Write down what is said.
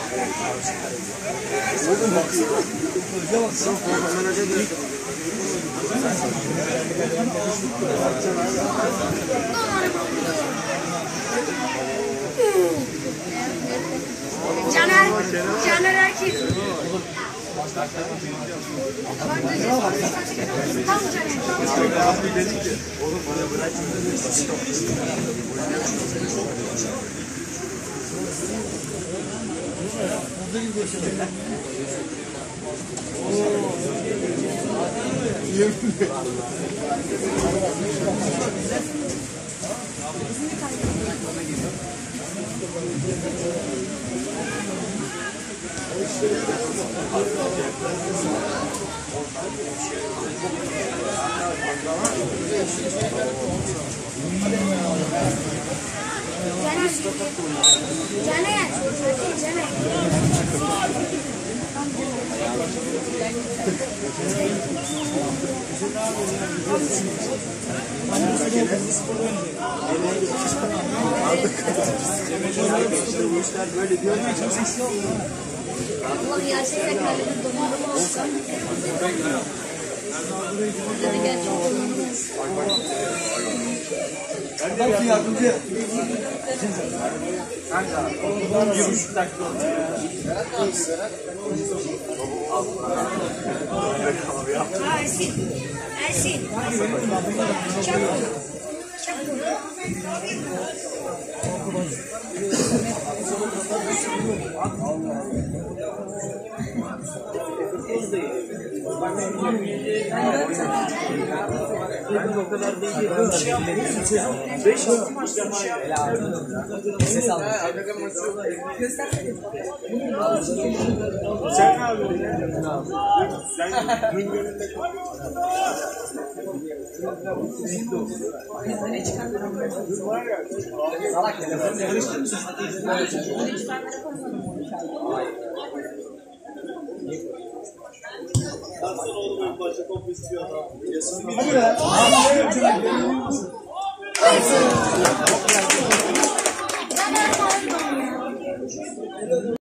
Caner erkek. Böyle diyor. Allah gerçekten kalbim donanım olsa. Burada gerçek donanım Hadi yardımcı. Ersin. Çabuk. Ben o kadar değil. Beş maçta ses aldım. Sen ne yapıyorsun? Sen gün gününde salak telefon karıştırmışsın. Hadi be.